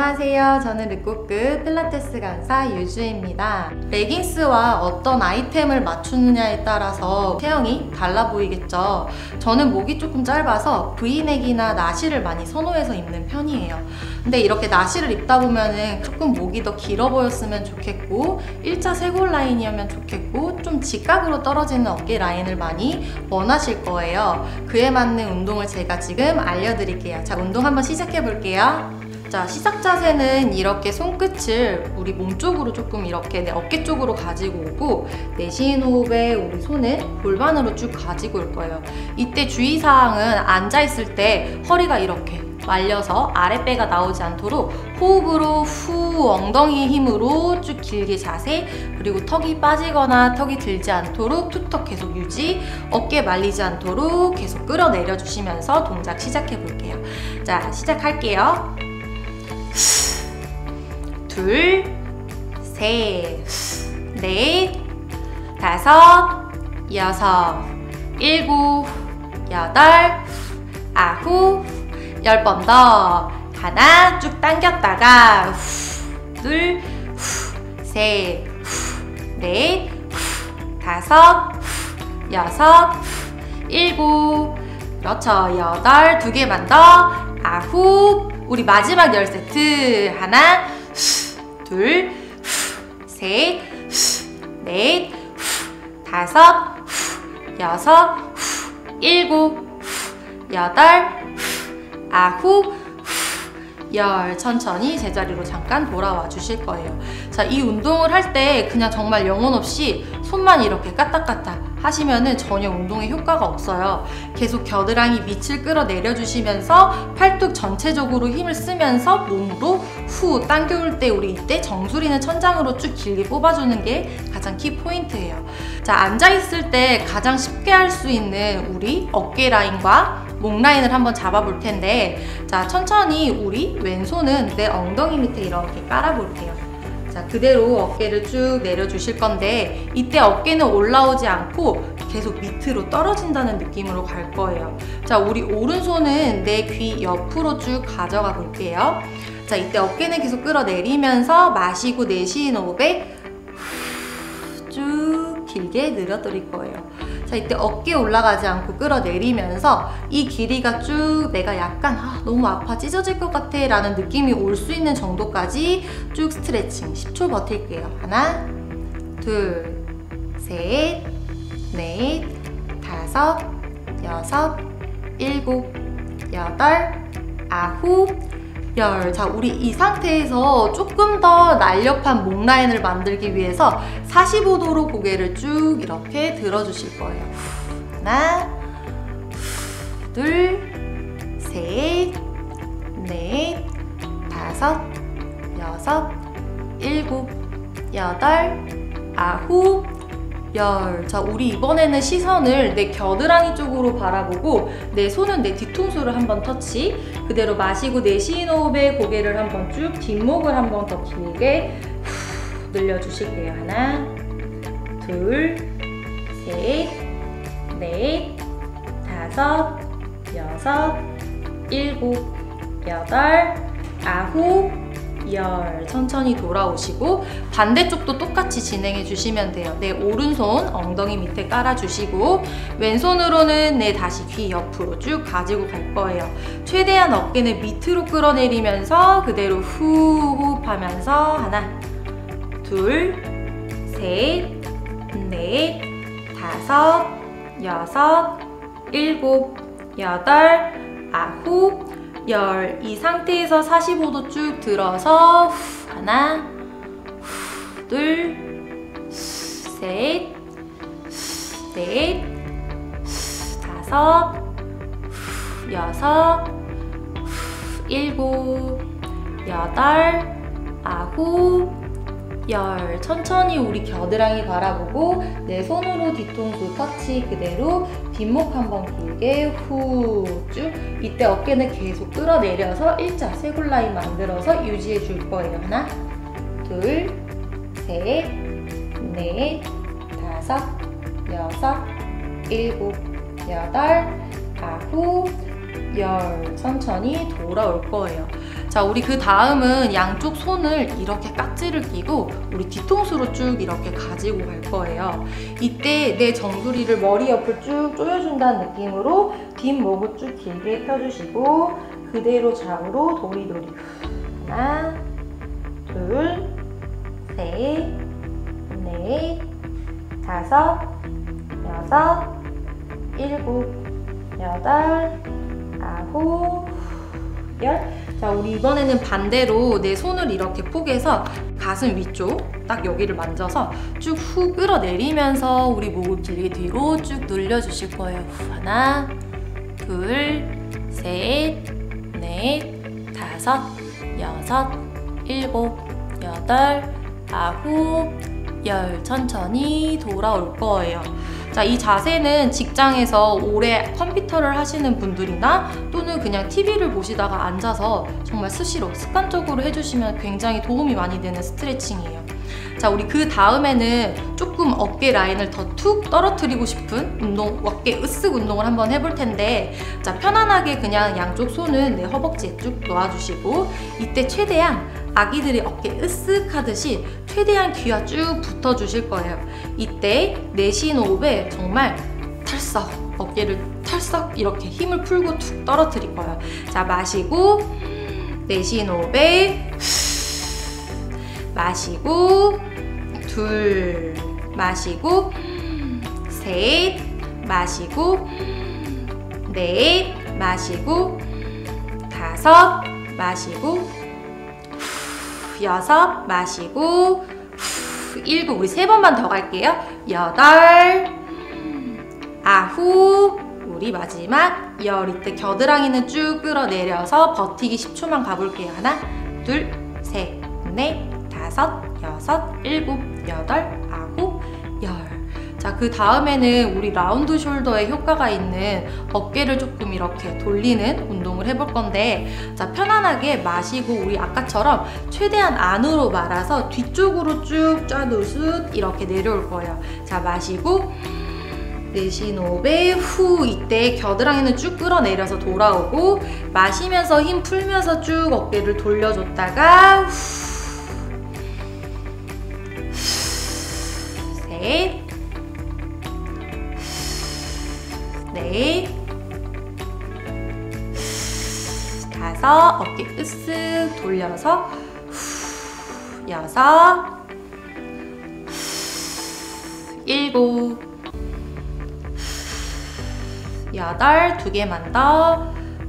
안녕하세요. 저는 르꼬크 필라테스 강사 유주입니다. 레깅스와 어떤 아이템을 맞추느냐에 따라서 체형이 달라 보이겠죠. 저는 목이 조금 짧아서 브이넥이나 나시를 많이 선호해서 입는 편이에요. 근데 이렇게 나시를 입다 보면은 조금 목이 더 길어 보였으면 좋겠고 일자 쇄골 라인이었으면 좋겠고 좀 직각으로 떨어지는 어깨 라인을 많이 원하실 거예요. 그에 맞는 운동을 제가 지금 알려드릴게요. 자, 운동 한번 시작해 볼게요. 자, 시작 자세는 이렇게 손끝을 우리 몸 쪽으로 조금 이렇게 내 어깨 쪽으로 가지고 오고 내쉬는 호흡에 우리 손을 골반으로 쭉 가지고 올 거예요. 이때 주의사항은 앉아있을 때 허리가 이렇게 말려서 아랫배가 나오지 않도록 호흡으로 후 엉덩이 힘으로 쭉 길게 자세, 그리고 턱이 빠지거나 턱이 들지 않도록 투턱 계속 유지, 어깨 말리지 않도록 계속 끌어내려 주시면서 동작 시작해 볼게요. 자, 시작할게요. 둘, 셋, 넷, 다섯, 여섯, 일곱, 여덟, 아홉, 10번 더. 하나 쭉 당겼다가 둘, 셋, 넷, 다섯, 여섯, 일곱, 그렇죠. 여덟, 두 개만 더. 아홉, 우리 마지막 10세트. 하나, 둘, 셋, 넷, 다섯, 여섯, 일곱, 여덟, 아홉, 열. 천천히 제자리로 잠깐 돌아와 주실 거예요. 자, 이 운동을 할 때 그냥 정말 영혼 없이 손만 이렇게 까딱까딱 하시면은 전혀 운동에 효과가 없어요. 계속 겨드랑이 밑을 끌어내려 주시면서 팔뚝 전체적으로 힘을 쓰면서 몸으로 후 당겨올 때 우리 이때 정수리는 천장으로 쭉 길게 뽑아주는 게 가장 키 포인트예요. 자, 앉아있을 때 가장 쉽게 할 수 있는 우리 어깨 라인과 목 라인을 한번 잡아볼 텐데, 자, 천천히 우리 왼손은 내 엉덩이 밑에 이렇게 깔아볼게요. 자, 그대로 어깨를 쭉 내려주실 건데 이때 어깨는 올라오지 않고 계속 밑으로 떨어진다는 느낌으로 갈 거예요. 자, 우리 오른손은 내 귀 옆으로 쭉 가져가 볼게요. 자, 이때 어깨는 계속 끌어내리면서 마시고 내쉬는 호흡에 쭉 길게 늘어뜨릴 거예요. 자, 이때 어깨 올라가지 않고 끌어내리면서 이 길이가 쭉 내가 약간 너무 아파 찢어질 것 같아 라는 느낌이 올 수 있는 정도까지 쭉 스트레칭 10초 버틸게요. 하나, 둘, 셋, 넷, 다섯, 여섯, 일곱, 여덟, 아홉, 열. 자, 우리 이 상태에서 조금 더 날렵한 목 라인을 만들기 위해서 45도로 고개를 쭉 이렇게 들어주실 거예요. 하나, 둘, 셋, 넷, 다섯, 여섯, 일곱, 여덟, 아홉, 열. 자, 우리 이번에는 시선을 내 겨드랑이 쪽으로 바라보고 내 손은 내 뒤통수를 한번 터치, 그대로 마시고 내쉬는 호흡에 고개를 한번 쭉 뒷목을 한번 더 길게 늘려주실게요. 하나, 둘, 셋, 넷, 다섯, 여섯, 일곱, 여덟, 아홉, 열. 천천히 돌아오시고 반대쪽도 똑같이 진행해 주시면 돼요. 내 오른손 엉덩이 밑에 깔아주시고 왼손으로는 내 다시 귀 옆으로 쭉 가지고 갈 거예요. 최대한 어깨는 밑으로 끌어내리면서 그대로 후 호흡하면서 하나, 둘, 셋, 넷, 다섯, 여섯, 일곱, 여덟, 아홉, 열. 이 상태에서 45도 쭉 들어서 하나, 둘, 셋, 넷, 다섯, 여섯, 일곱, 여덟, 아홉, 열. 천천히 우리 겨드랑이 바라보고 내 손으로 뒤통수 터치, 그대로 뒷목 한번 길게 후 쭉. 이때 어깨는 계속 끌어내려서 일자 쇄골 라인 만들어서 유지해 줄 거예요. 하나, 둘, 셋, 넷, 다섯, 여섯, 일곱, 여덟, 아홉, 열. 천천히 돌아올 거예요. 자, 우리 그 다음은 양쪽 손을 이렇게 깍지를 끼고 우리 뒤통수로 쭉 이렇게 가지고 갈 거예요. 이때 내 정수리를 머리 옆을 쭉 조여준다는 느낌으로 뒷목을 쭉 길게 펴주시고 그대로 좌우로 도리도리. 하나, 둘, 셋, 넷, 다섯, 여섯, 일곱, 여덟, 아홉, 열. 자, 우리 이번에는 반대로 내 손을 이렇게 포개서 가슴 위쪽 딱 여기를 만져서 쭉 후 끌어내리면서 우리 목을 길게 뒤로 쭉 늘려주실 거예요. 하나, 둘, 셋, 넷, 다섯, 여섯, 일곱, 여덟, 아홉, 열. 천천히 돌아올 거예요. 자, 이 자세는 직장에서 오래 컴퓨터를 하시는 분들이나 또는 그냥 TV를 보시다가 앉아서 정말 수시로 습관적으로 해주시면 굉장히 도움이 많이 되는 스트레칭이에요. 자, 우리 그 다음에는 조금 어깨 라인을 더 툭 떨어뜨리고 싶은 운동, 어깨 으쓱 운동을 한번 해볼 텐데, 자, 편안하게 그냥 양쪽 손은 내 허벅지에 쭉 놓아주시고 이때 최대한 아기들이 어깨 으쓱 하듯이 최대한 귀와 쭉 붙어주실 거예요. 이때 내쉬는 호흡에 정말 털썩, 어깨를 털썩 이렇게 힘을 풀고 툭 떨어뜨릴 거예요. 자, 마시고 내쉬는 호흡에 마시고 둘, 마시고 셋, 마시고 넷, 마시고 다섯, 마시고 여섯, 마시고 일곱. 우리 3번만 더 갈게요. 여덟, 아홉, 우리 마지막 열. 이때 겨드랑이는 쭉 끌어내려서 버티기 10초만 가볼게요. 하나, 둘, 셋, 넷, 다섯, 여섯, 일곱, 여덟, 아홉, 열. 자, 그 다음에는 우리 라운드 숄더에 효과가 있는 어깨를 조금 이렇게 돌리는 운동을 해볼 건데, 자, 편안하게 마시고 우리 아까처럼 최대한 안으로 말아서 뒤쪽으로 쭉 짜누듯 이렇게 내려올 거예요. 자, 마시고 내쉬는 호흡에 후. 이때 겨드랑이는 쭉 끌어내려서 돌아오고 마시면서 힘 풀면서 쭉 어깨를 돌려줬다가 후. 셋, 넷, 다섯, 어깨 으쓱 돌려서 여섯, 일곱, 여덟, 2개만 더,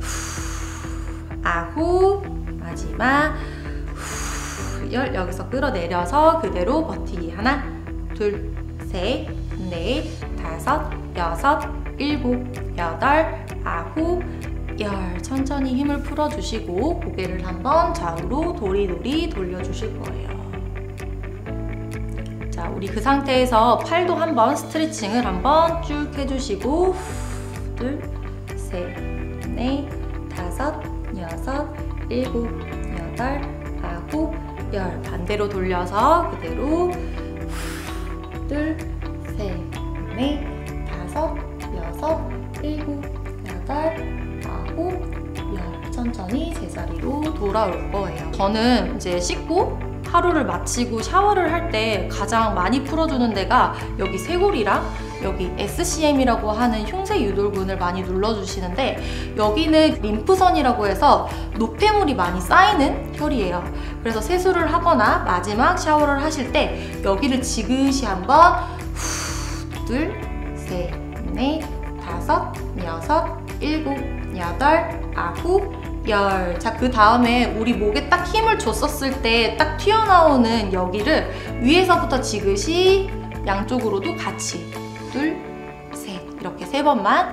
아홉, 마지막 열. 여기서 끌어내려서 그대로 버티기. 하나, 둘, 셋, 넷, 다섯, 여섯, 일곱, 여덟, 아홉, 열. 천천히 힘을 풀어주시고 고개를 한번 좌우로 도리도리 돌려주실 거예요. 자, 우리 그 상태에서 팔도 한번 스트레칭을 한번 쭉 해주시고 둘, 셋, 넷, 다섯, 여섯, 일곱, 여덟, 아홉, 열. 반대로 돌려서 그대로 둘, 셋, 넷, 다섯, 여섯, 일곱, 여덟, 아홉, 열. 천천히 제자리로 돌아올 거예요. 저는 이제 씻고 하루를 마치고 샤워를 할 때 가장 많이 풀어주는 데가 여기 쇄골이랑 여기 SCM이라고 하는 흉쇄 유돌근을 많이 눌러주시는데, 여기는 림프선이라고 해서 노폐물이 많이 쌓이는 혈이에요. 그래서 세수를 하거나 마지막 샤워를 하실 때 여기를 지그시 한번 둘, 셋, 넷, 다섯, 여섯, 일곱, 여덟, 아홉, 열. 자, 그 다음에 우리 목에 딱 힘을 줬었을 때 딱 튀어나오는 여기를 위에서부터 지그시 양쪽으로도 같이 둘, 셋, 이렇게 3번만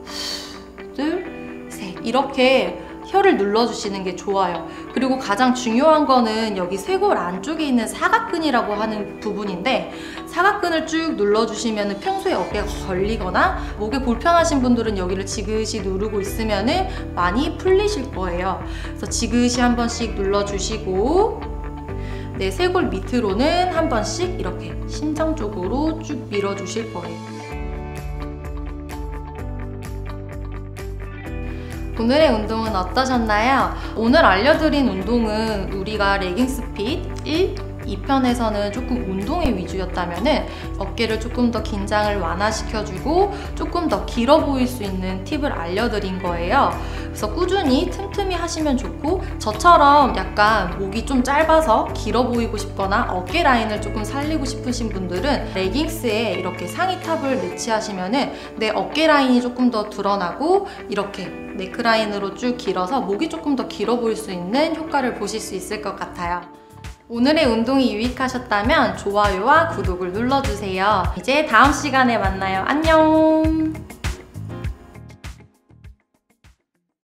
둘, 셋, 이렇게 혀를 눌러주시는 게 좋아요. 그리고 가장 중요한 거는 여기 쇄골 안쪽에 있는 사각근이라고 하는 부분인데, 사각근을 쭉 눌러주시면 평소에 어깨가 걸리거나 목에 불편하신 분들은 여기를 지그시 누르고 있으면 많이 풀리실 거예요. 그래서 지그시 한 번씩 눌러주시고 내 쇄골 밑으로는 한 번씩 이렇게 심장 쪽으로 쭉 밀어주실 거예요. 오늘의 운동은 어떠셨나요? 오늘 알려드린 운동은 우리가 레깅스 핏 1, 2편에서는 조금 운동의 위주였다면 어깨를 조금 더 긴장을 완화시켜주고 조금 더 길어 보일 수 있는 팁을 알려드린 거예요. 그래서 꾸준히 틈틈이 하시면 좋고, 저처럼 약간 목이 좀 짧아서 길어 보이고 싶거나 어깨 라인을 조금 살리고 싶으신 분들은 레깅스에 이렇게 상의 탑을 매치하시면 내 어깨 라인이 조금 더 드러나고 이렇게 네크라인으로 쭉 길어서 목이 조금 더 길어 보일 수 있는 효과를 보실 수 있을 것 같아요. 오늘의 운동이 유익하셨다면 좋아요와 구독을 눌러주세요. 이제 다음 시간에 만나요. 안녕!